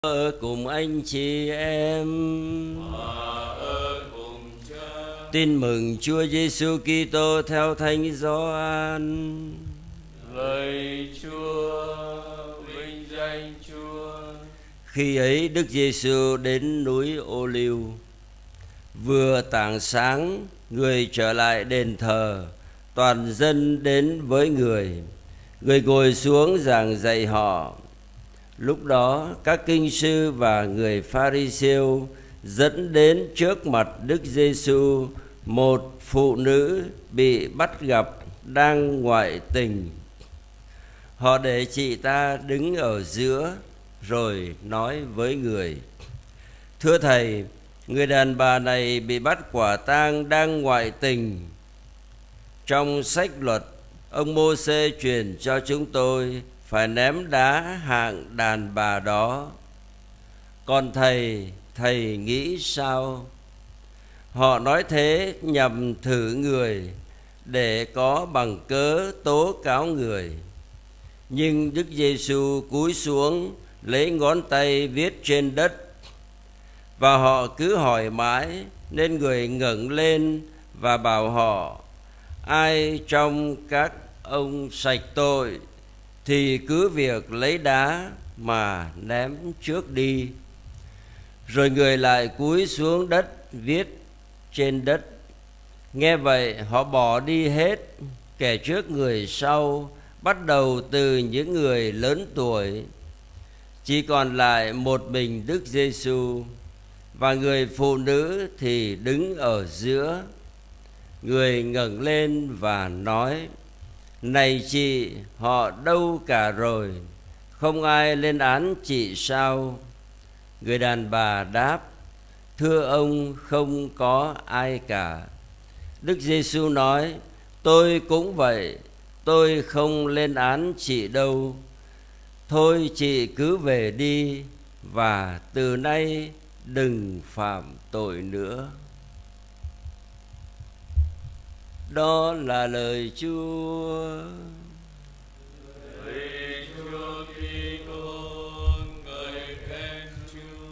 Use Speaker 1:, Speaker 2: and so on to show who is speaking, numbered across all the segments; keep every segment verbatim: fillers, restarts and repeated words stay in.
Speaker 1: Ở cùng anh chị em.
Speaker 2: Hòa ở cùng Cha.
Speaker 1: Tin mừng Chúa Giêsu Kitô theo Thánh Gioan.
Speaker 2: Lạy Chúa, vinh danh Chúa.
Speaker 1: Khi ấy Đức Giêsu đến núi Ô Liu. Vừa tảng sáng, người trở lại đền thờ, toàn dân đến với người. Người ngồi xuống giảng dạy họ. Lúc đó các kinh sư và người Pha-ri-siêu dẫn đến trước mặt Đức Giêsu một phụ nữ bị bắt gặp đang ngoại tình. Họ để chị ta đứng ở giữa rồi nói với người: Thưa Thầy, người đàn bà này bị bắt quả tang đang ngoại tình. Trong sách luật, ông Mô-sê truyền cho chúng tôi phải ném đá hạng đàn bà đó. Còn thầy, thầy nghĩ sao? Họ nói thế nhằm thử người, để có bằng cớ tố cáo người. Nhưng Đức Giêsu cúi xuống, lấy ngón tay viết trên đất. Và họ cứ hỏi mãi, nên người ngẩng lên và bảo họ: Ai trong các ông sạch tội thì cứ việc lấy đá mà ném trước đi. Rồi người lại cúi xuống đất viết trên đất. Nghe vậy họ bỏ đi hết, kẻ trước người sau, bắt đầu từ những người lớn tuổi. Chỉ còn lại một mình Đức Giêsu, và người phụ nữ thì đứng ở giữa. Người ngẩng lên và nói: Này chị, họ đâu cả rồi? Không ai lên án chị sao? Người đàn bà đáp: Thưa ông, không có ai cả. Đức Giêsu nói: Tôi cũng vậy, tôi không lên án chị đâu. Thôi chị cứ về đi, và từ nay đừng phạm tội nữa. Đó là lời Chúa.
Speaker 2: Lạy Chúa Kitô, ngợi khen Chúa.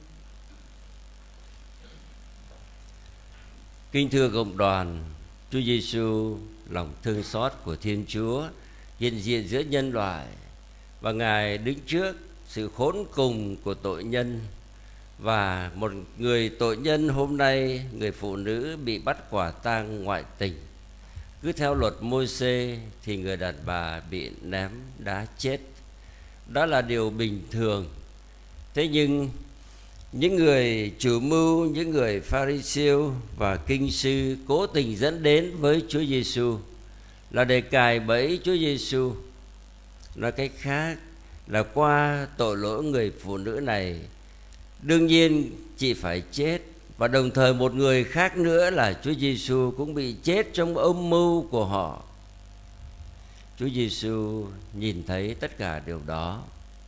Speaker 1: Kính thưa cộng đoàn, Chúa Giêsu, lòng thương xót của Thiên Chúa hiện diện giữa nhân loại, và Ngài đứng trước sự khốn cùng của tội nhân. Và một người tội nhân hôm nay, người phụ nữ bị bắt quả tang ngoại tình. Cứ theo luật Môi-se thì người đàn bà bị ném đá chết. Đó là điều bình thường. Thế nhưng những người chủ mưu, những người Pha-ri-siêu và kinh sư cố tình dẫn đến với Chúa Giêsu là để cài bẫy Chúa Giêsu. Nói cách khác là qua tội lỗi người phụ nữ này, đương nhiên chị phải chết, và đồng thời một người khác nữa là Chúa Giêsu cũng bị chết trong âm mưu của họ. Chúa Giêsu nhìn thấy tất cả điều đó.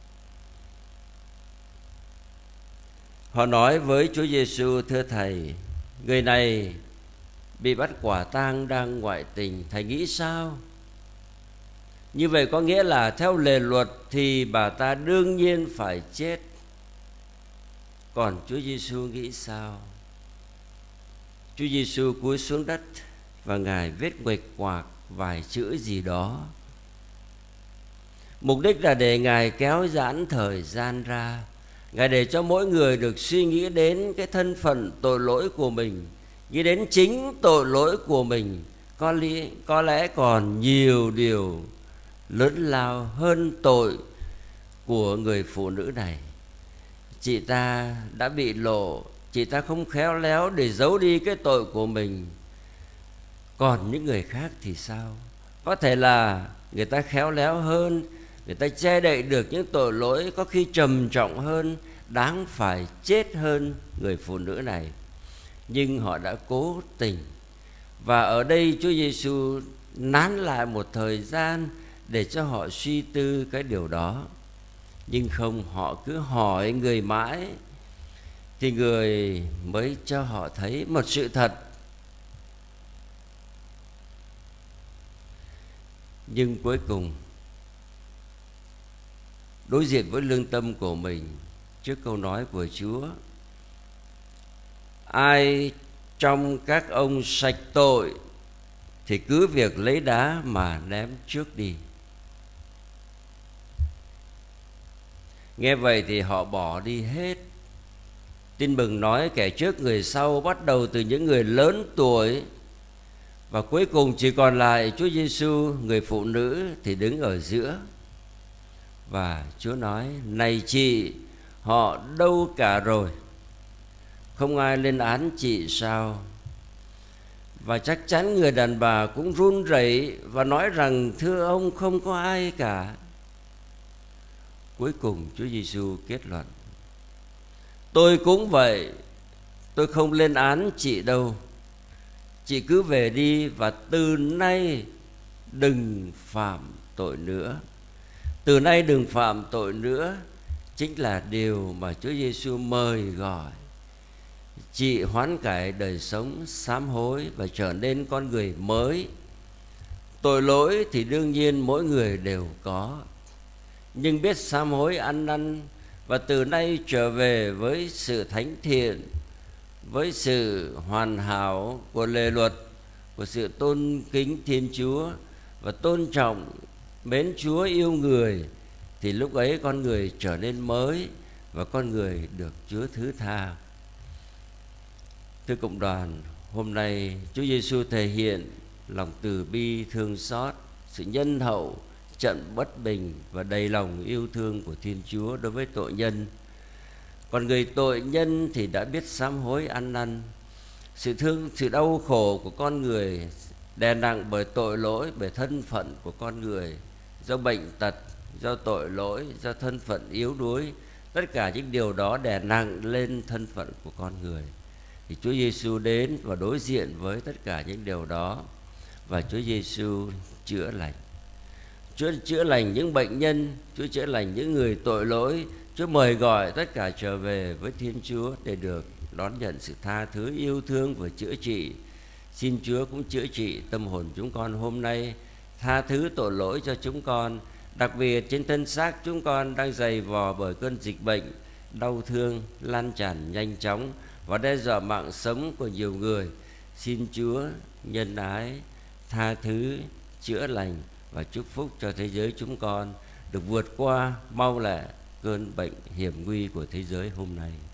Speaker 1: Họ nói với Chúa Giêsu: Thưa Thầy, người này bị bắt quả tang đang ngoại tình, Thầy nghĩ sao? Như vậy có nghĩa là theo lề luật thì bà ta đương nhiên phải chết. Còn Chúa Giêsu nghĩ sao? Chúa Giêsu cúi xuống đất và Ngài viết nguệch ngoạc vài chữ gì đó. Mục đích là để Ngài kéo giãn thời gian ra, Ngài để cho mỗi người được suy nghĩ đến cái thân phận tội lỗi của mình, nghĩ đến chính tội lỗi của mình. Có lẽ, có lẽ còn nhiều điều lớn lao hơn tội của người phụ nữ này. Chị ta đã bị lộ, chị ta không khéo léo để giấu đi cái tội của mình. Còn những người khác thì sao? Có thể là người ta khéo léo hơn, người ta che đậy được những tội lỗi có khi trầm trọng hơn, đáng phải chết hơn người phụ nữ này. Nhưng họ đã cố tình. Và ở đây Chúa Giêsu nán lại một thời gian để cho họ suy tư cái điều đó. Nhưng không, họ cứ hỏi người mãi, thì người mới cho họ thấy một sự thật. Nhưng cuối cùng, đối diện với lương tâm của mình, trước câu nói của Chúa: ai trong các ông sạch tội thì cứ việc lấy đá mà ném trước đi. Nghe vậy thì họ bỏ đi hết. Tin mừng nói kẻ trước người sau, bắt đầu từ những người lớn tuổi, và cuối cùng chỉ còn lại Chúa Giêsu. Người phụ nữ thì đứng ở giữa. Và Chúa nói: này chị, họ đâu cả rồi? Không ai lên án chị sao? Và chắc chắn người đàn bà cũng run rẩy và nói rằng: thưa ông, không có ai cả. Cuối cùng Chúa Giêsu kết luận: tôi cũng vậy, tôi không lên án chị đâu. Chị cứ về đi và từ nay đừng phạm tội nữa. Từ nay đừng phạm tội nữa chính là điều mà Chúa Giêsu mời gọi chị hoán cải đời sống, sám hối và trở nên con người mới. Tội lỗi thì đương nhiên mỗi người đều có, nhưng biết sám hối ăn năn và từ nay trở về với sự thánh thiện, với sự hoàn hảo của lề luật, của sự tôn kính Thiên Chúa và tôn trọng, mến Chúa, yêu người, thì lúc ấy con người trở nên mới và con người được Chúa thứ tha. Thưa cộng đoàn, hôm nay Chúa Giêsu thể hiện lòng từ bi, thương xót, sự nhân hậu, trận bất bình và đầy lòng yêu thương của Thiên Chúa đối với tội nhân. Còn người tội nhân thì đã biết sám hối ăn năn. Sự thương, sự đau khổ của con người đè nặng bởi tội lỗi, bởi thân phận của con người, do bệnh tật, do tội lỗi, do thân phận yếu đuối. Tất cả những điều đó đè nặng lên thân phận của con người. Thì Chúa Giêsu đến và đối diện với tất cả những điều đó, và Chúa Giêsu chữa lành. Chúa chữa lành những bệnh nhân, Chúa chữa lành những người tội lỗi. Chúa mời gọi tất cả trở về với Thiên Chúa để được đón nhận sự tha thứ, yêu thương và chữa trị. Xin Chúa cũng chữa trị tâm hồn chúng con hôm nay, tha thứ tội lỗi cho chúng con, đặc biệt trên thân xác chúng con đang dày vò bởi cơn dịch bệnh, đau thương lan tràn nhanh chóng và đe dọa mạng sống của nhiều người. Xin Chúa nhân ái, tha thứ, chữa lành và chúc phúc cho thế giới chúng con được vượt qua mau lẹ cơn bệnh hiểm nguy của thế giới hôm nay.